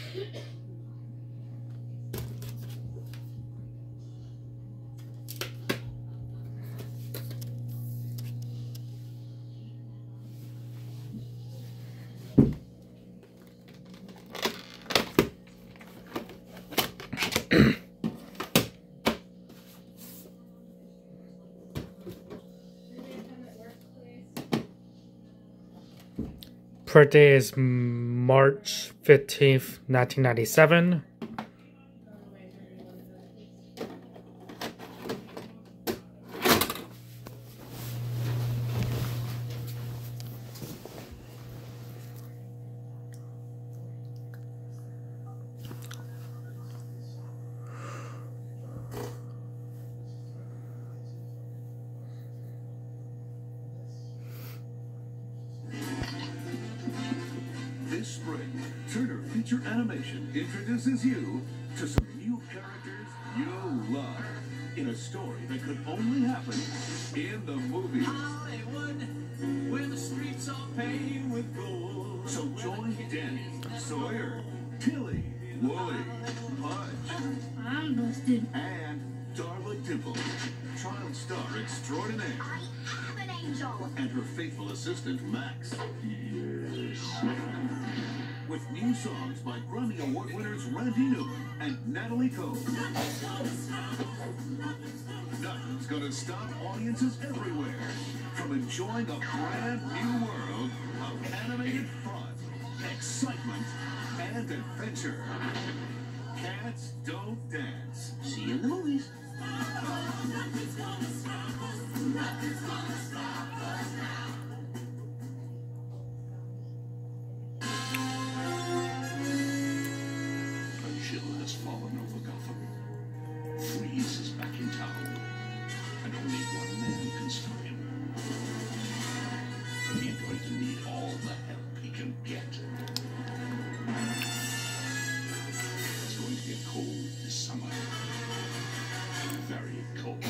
Birthday is March 15th, 1997. This spring, Turner Feature Animation introduces you to some new characters you'll love in a story that could only happen in the movies. Hollywood, where the streets are paved with gold. So join Danny, Sawyer, Tilly, Wooly, Pudge, I'm busted. and Darla Dimple, child star extraordinaire, I am an angel. and her faithful assistant, Max. With new songs by Grammy Award winners Randy Newman and Natalie Cole. Nothing's gonna stop audiences everywhere from enjoying a brand new world of animated fun, excitement, and adventure. Cats Don't Dance. See you in the movies. A chill has fallen over Gotham. Freeze is back in town, and only one man can stop him. But he's going to need all the help he can get. It's going to get cold this summer. Very cold.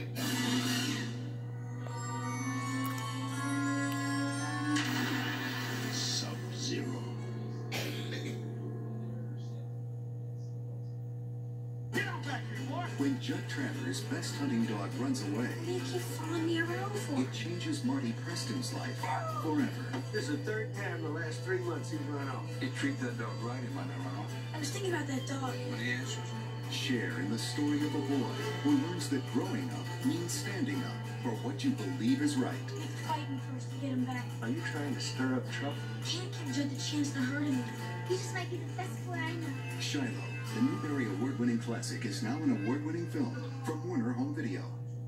Sub-Zero. When Judd Travers' best hunting dog runs away, They keep following me around for. it changes Marty Preston's life forever. This is the third time in the last 3 months he's run off. You treat that dog right, he might not run off. I was thinking about that dog. But he answers. Share in the story of a boy who learns that growing up means standing up for what you believe is right. Like fighting for us to get him back. Are you trying to stir up trouble? Can't give Judd the chance to hurt him. He just might be the best boy I know. Shiloh, the Newbery Award-winning classic, is now an award-winning film from Warner Home Video.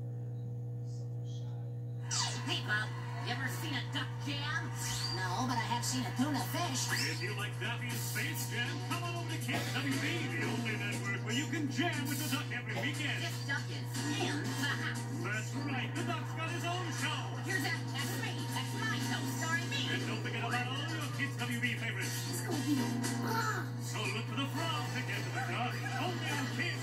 Hey, Bob, you ever seen a duck jam? No, but I have seen a tuna fish. If you like Daffy and Space Jam, come on over to Kids WB, the only network where you can jam with the duck every weekend. This duck is him. That's right, the duck's got his own show. Here's that. That's me. That's my show starring me. And don't forget about all your Kids WB favorites. It's gonna be awesome. So look for the frog to get to the duck, only on Kids.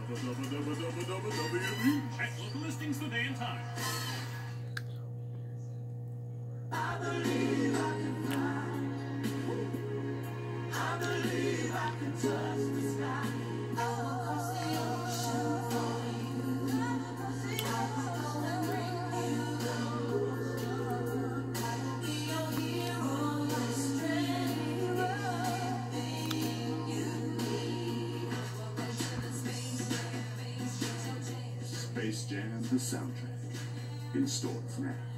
Check local listings for day and time. Space Jam, the soundtrack, in stores now.